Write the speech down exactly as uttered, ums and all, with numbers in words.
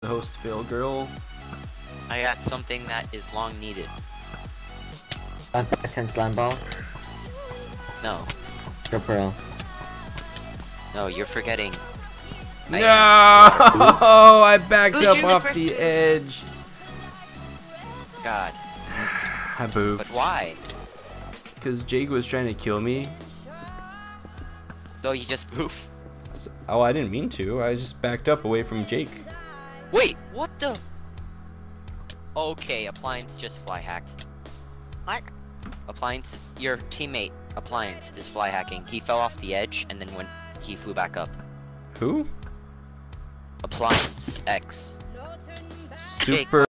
the host fail girl. I got something that is long needed. A backhand slime ball. No. Go pro. No, you're forgetting. No! I backed Who'd up you off first the do? edge. God. I boofed. But why? Because Jake was trying to kill me. Though you just poof. So, oh, I didn't mean to. I just backed up away from Jake. Wait, what the? Okay, Appliance just fly hacked. What? Appliance, your teammate, Appliance, is fly hacking. He fell off the edge and then when he flew back up. Who? Appliance X. Super.